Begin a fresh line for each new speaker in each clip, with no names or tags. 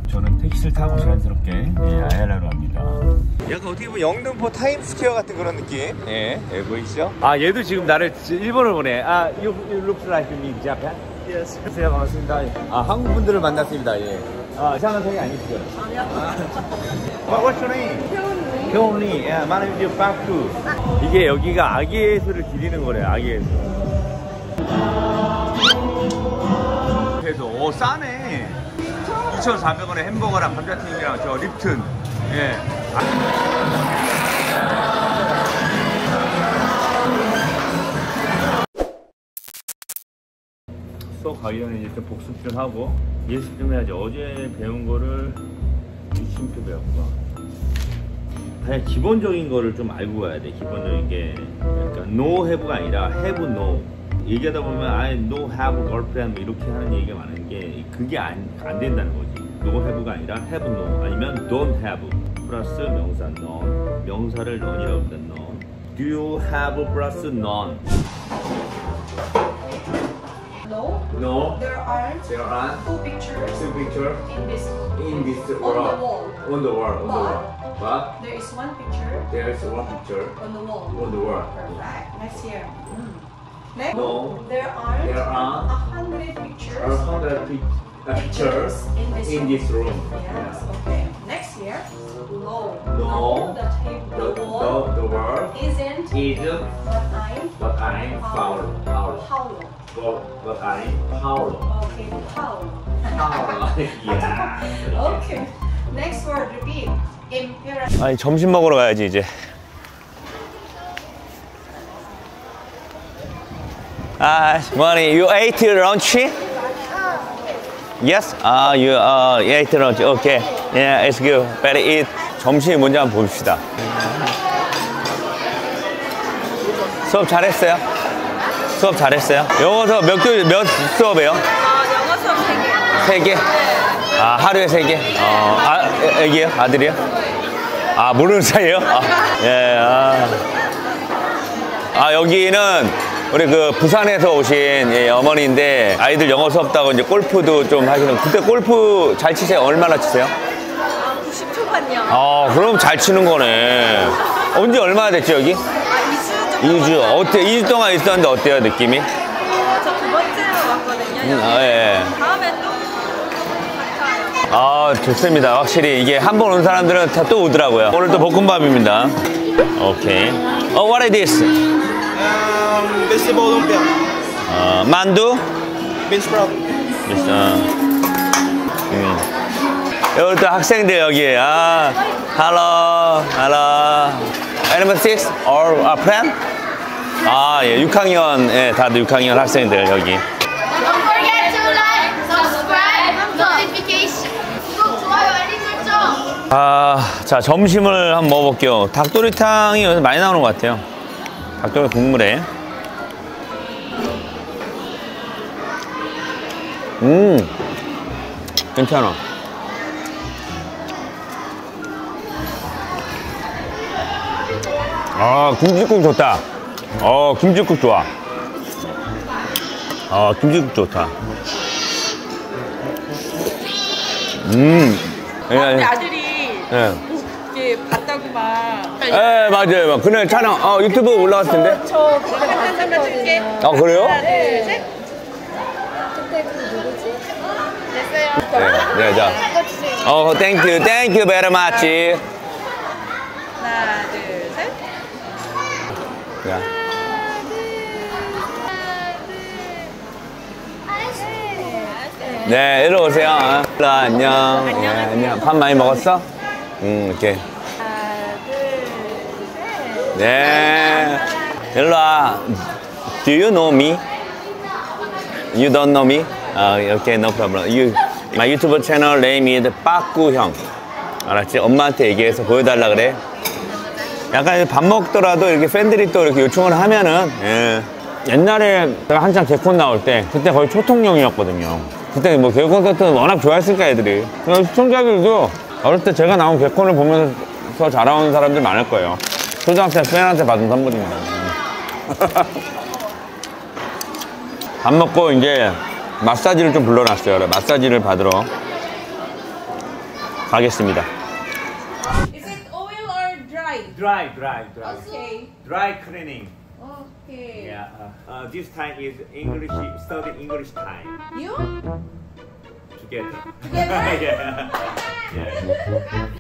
저는 택시를 타고 자연스럽게 아야라로 갑니다. 약간 어떻게 보면 영등포 타임스퀘어 같은 그런 느낌. 예, 보이시죠? 아, 얘도 지금 나를 일본을 보내. 아, you look like me in Japan? Yes. 안녕하세요, 반갑습니다. 아, 한국 분들을 만났습니다. 예. 아, 장난성이 아니시죠? 아니요. What's your name? 효은이. 예, my name is 박수. 이게 여기가 아기예술을 기리는 거래요, 아기예술. 그래도 싸네. 2,400원에 햄버거랑 감자튀김이랑 저 립튼. 예. 수업 가기 전에 이제 좀 복습 좀 하고 예습 좀 해야지. 어제 배운 거를 유심표 배웠구나. 그냥 기본적인 거를 좀 알고 가야 돼. 기본적인 게 그러니까 no have가 아니라 have no. 얘기하다 보면 I no have girlfriend 이렇게 하는 얘기가 많은 게 그게 안 된다는 거지. no have가 아니라 have no 아니면 don't have 플러스 명사 none. 명사를 none이라고 부르는 none. Do you have 플러스 none?
No.
No.
There aren't two pictures
Two pictures
in this
in this
on the wall.
On the wall. On the wall. But
There is one picture
there is one picture
on the wall.
on the wall.
Perfect. Next here. Next.
No.
There aren't
There are
100 pictures
100 pictures in this room.
Yes. Okay. Next here. No.
No.
The wall
The wall
isn't
what I'm Paulo.
Paulo.
But I'm Paulo.
Okay. Paulo.
Paulo. Yeah.
Okay. Next word. Repeat. Imperative.
아니 점심 먹으러 가야지 이제. Morning. You ate lunch? Yes. You ate lunch. Okay. Yeah, it's good. Better eat. 점심이 뭔지 한번 봅시다. 수업 잘했어요? 수업 잘했어요? 영어 수업 몇 수업이에요?
영어 수업 3개.
3개? 네. 아, 하루에 3개? 애기요? 아들이요? 아, 모르는 사이에요? 예, 여기는 우리 그 부산에서 오신 어머니인데 아이들 영어 수업 따고 이제 골프도 좀 하시는. 그때 골프 잘 치세요? 얼마나 치세요?
90 초반요.
그럼 잘 치는 거네. 언제 얼마나 됐죠, 여기?
2주 정도.
2주. 어때? 2주 동안 있었는데 어때요, 느낌이?
저 2번째로 왔거든요.
예.
다음에 또 갈까요?
좋습니다. 확실히 이게 한 번 온 사람들은 다 또 오더라고요. 오늘도 볶음밥입니다. 오케이. What is this?
Vegetable lumpia.
만두?
Bean sprout.
여기 또 학생들 여기. Hello. Element 6 or a friend? 예, 6학년, 예, 다들 6학년 학생들 여기.
Don't forget to like, subscribe, notification. 구독, 좋아요, 알림 설정.
자, 점심을 한번 먹어볼게요. 닭도리탕이 여기서 많이 나오는 것 같아요. 닭도리 국물에. 괜찮아. 김치국 좋다. 김치국 좋아. 김치국 좋다.
아들이 이렇게 봤다고 막.
맞아요. 그날 촬영, 유튜브 올라갔을 텐데.
저 사진 한번 찍을게.
그래요?
하나, 둘, 셋.
그때 그 누구지? 됐어요.
네, 자. Thank you very much.
하나, 둘, 셋.
자. 네, 일로 오세요. 안녕. 네, 안녕. 밥 많이 먹었어? 이렇게.
하나, 둘, 셋.
네. 일로 와. Do you know me? You don't know me? Okay, no problem. My YouTube channel name is 빠꾸형. 알았지? 엄마한테 얘기해서 보여달라 그래. 약간 밥 먹더라도 이렇게 팬들이 또 이렇게 요청을 하면은, 예. 옛날에 제가 한창 개콘 나올 때, 그때 거의 초통령이었거든요. 그때 뭐 개콘 콘서트는 워낙 좋아했으니까 애들이. 시청자들도 어릴 때 제가 나온 개콘을 보면서 자라온 사람들 많을 거예요. 초등학생 팬한테 받은 선물입니다. 밥 먹고 이제 마사지를 좀 불러놨어요. 마사지를 받으러. 가겠습니다.
Is it oil or dry?
Dry.
Okay.
Dry cleaning.
Okay.
Yeah. This time is English study English time
You?
together.
Together?
yeah.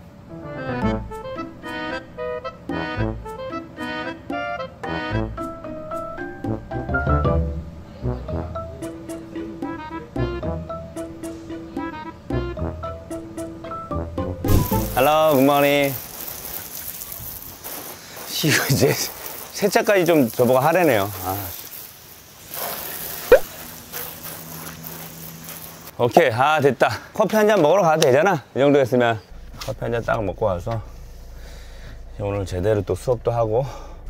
Hello, good morning. 이거 이제 세차까지 좀 저보고 하래네요. 오케이, 됐다. 커피 한 잔 먹으러 가도 되잖아. 이 정도 했으면 커피 한 잔 딱 먹고 와서 오늘 제대로 또 수업도 하고.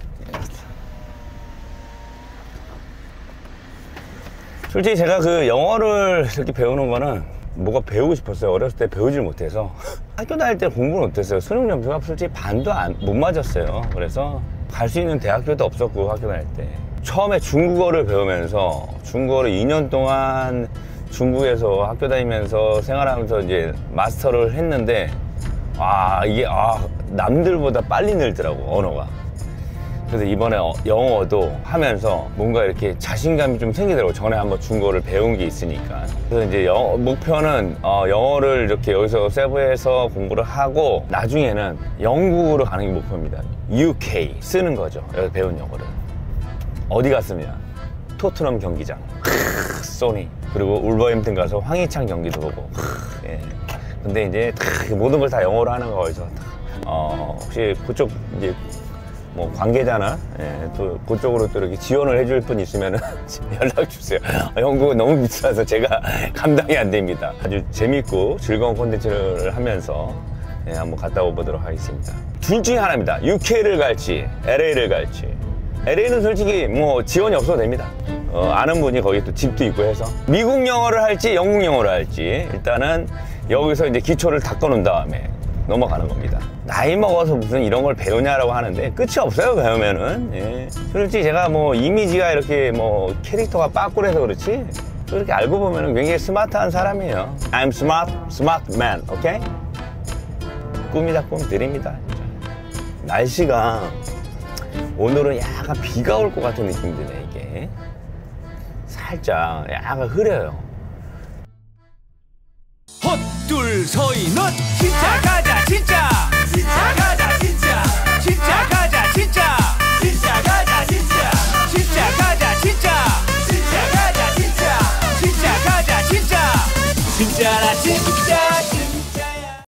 솔직히 제가 그 영어를 이렇게 배우는 거는 뭐가 배우고 싶었어요. 어렸을 때 배우질 못해서. 학교 다닐 때 공부는 어땠어요? 수능 점수가 솔직히 반도 못 맞았어요. 그래서 갈 수 있는 대학교도 없었고, 학교 다닐 때. 처음에 중국어를 배우면서 중국어를 2년 동안 중국에서 학교 다니면서 생활하면서 이제 마스터를 했는데, 이게 남들보다 빨리 늘더라고, 언어가. 그래서 이번에 영어도 하면서 뭔가 이렇게 자신감이 좀 생기더라고요. 전에 한번 중국어를 배운 게 있으니까. 그래서 이제 목표는 영어를 이렇게 여기서 세부에서 공부를 하고 나중에는 영국으로 가는 게 목표입니다. UK 쓰는 거죠. 여기서 배운 영어를. 어디 갔으면 토트넘 경기장, 소니, 그리고 울버햄튼 가서 황희찬 경기도 보고. 예. 근데 이제 모든 걸 다 영어로 하는 거에서 혹시 그쪽 이제 뭐 관계자나 또 그쪽으로 또 이렇게 지원을 해줄 분 있으면 연락 주세요. 영국은 너무 비싸서 제가 감당이 안 됩니다. 아주 재밌고 즐거운 콘텐츠를 하면서 한번 갔다 오보도록 하겠습니다. 둘 중에 하나입니다. UK를 갈지 LA를 갈지. LA는 솔직히 뭐 지원이 없어도 됩니다. 아는 분이 거기 또 집도 있고 해서. 미국 영어를 할지 영국 영어를 할지 일단은 여기서 이제 기초를 닦아놓은 다음에 넘어가는 겁니다. 나이 먹어서 무슨 이런 걸 배우냐라고 하는데 끝이 없어요, 배우면은. 예. 솔직히 제가 뭐 이미지가 이렇게 뭐 캐릭터가 빠꾸해서 그렇지 또 이렇게 알고 보면은 굉장히 스마트한 사람이에요. I'm smart man, 오케이? 꿈이다, 꿈 드립니다. 진짜. 날씨가 오늘은 약간 비가 올 것 같은 느낌이 드네, 이게. 살짝 약간 흐려요.
헛둘 서이 넛 진짜 가자 진짜